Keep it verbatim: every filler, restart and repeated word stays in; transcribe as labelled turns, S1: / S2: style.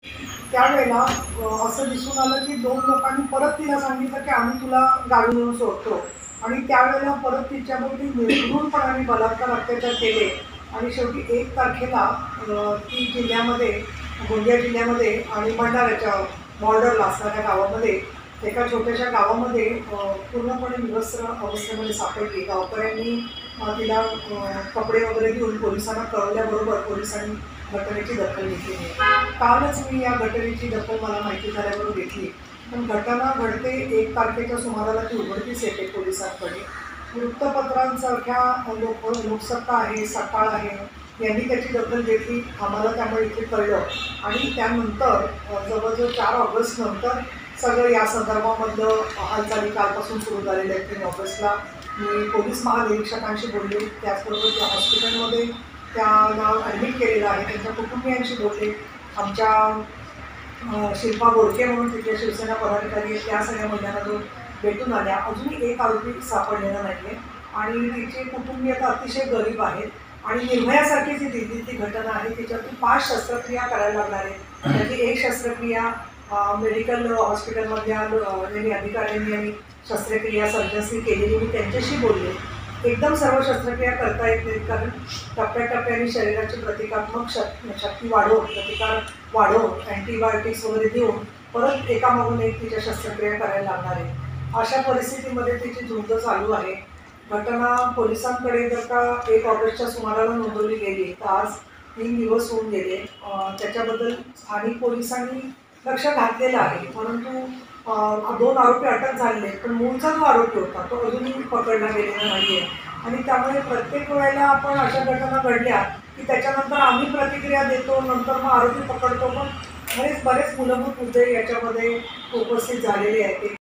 S1: त्यावेळेला अ, असं दिसून आलं की दोन लोकांनी परत तिला सांगितलं की आम्ही तुला गावी नेऊन सोडतो आणि त्यावेळेला परत तिच्यावरती निर्घृणपणाने बलात्कार अत्याचार केले आणि शेवटी एक तारखेला अ, ती जिल्ह्यामध्ये गोंदिया जिल्ह्यामध्ये आणि भंडाऱ्याच्या बॉर्डरला असणाऱ्या गावामध्ये एका छोट्याशा गावामध्ये अ, पूर्णपणे विवस्त्र अवस्थेमध्ये सापडली. गावकऱ्यांनी अ, तिला अ, कपडे वगैरे घेऊन पोलिसांना कळवल्याबरोबर पोलिसांनी घटनेची दखल घेतली आहे. कालच मी या घटनेची दखल मला माहिती झाल्यावर घेतली. पण घटना घडते एक तारखेच्या सुमाराला ती उघडकीस येते पोलिसांकडे. वृत्तपत्रांसारख्या लोक लोकसत्ता आहे, सकाळ आहे, यांनी त्याची दखल घेतली. आम्हाला त्यामुळे इथे कळलं आणि त्यानंतर जवळजवळ चार ऑगस्ट नंतर सगळं या संदर्भामधलं हालचाली कालपासून सुरू झालेल्या आहेत. तीन ऑगस्टला मी पोलीस महानिरीक्षकांशी बोलले, त्याचबरोबर त्या हॉस्पिटलमध्ये त्यांना ॲडमिट केलेलं आहे त्यांच्या कुटुंबियांशी बोलले. आमच्या शिल्पा बोडके म्हणून तिथल्या शिवसेना पदाधिकारी आहेत त्या सगळ्या महिलांना जो भेटून आल्या. अजूनही एक आरोपी सापडलेला नाही आहे आणि तिचे कुटुंबीय तर अतिशय गरीब आहेत आणि निर्भयासारखी जी दिल्ली ती घटना आहे तिच्यातून पाच शस्त्रक्रिया करायला लागणार आहे. त्याची एक शस्त्रक्रिया मेडिकल हॉस्पिटलमधल्या अधिकाऱ्यांनी आणि शस्त्रक्रिया सर्जन्सनी केलेली. मी त्यांच्याशी बोलले. एकदम सर्व शस्त्रक्रिया करता येत नाहीत कारण टप्प्याटप्प्याने शरीराची प्रतिकात्मक शक् शक्ती वाढवून प्रतिकार वाढवून अँटीबायोटिक्स वगैरे देऊन परत एकामागून एक तिच्या शस्त्रक्रिया करायला लागणार आहे. अशा परिस्थितीमध्ये तिची झुंज चालू आहे. घटना पोलिसांकडे जर का एक ऑगस्टच्या सुमाराला नोंदवली गेली तर आज तीन दिवस होऊन गेले. त्याच्याबद्दल स्थानिक पोलिसांनी लक्ष घातलेलं आहे, परंतु दोन आरोपी अटक झालेले आहेत पण मूळचा जो आरोपी होता तो अजूनही पकडला गेलेला नाही आहे. आणि त्यामुळे प्रत्येक वेळेला आपण अशा घटना घडल्या की त्याच्यानंतर आम्ही प्रतिक्रिया देतो, नंतर मग आरोपी पकडतो. पण बरेच बरेच मूलभूत मुद्दे याच्यामध्ये उपस्थित झालेले आहेत.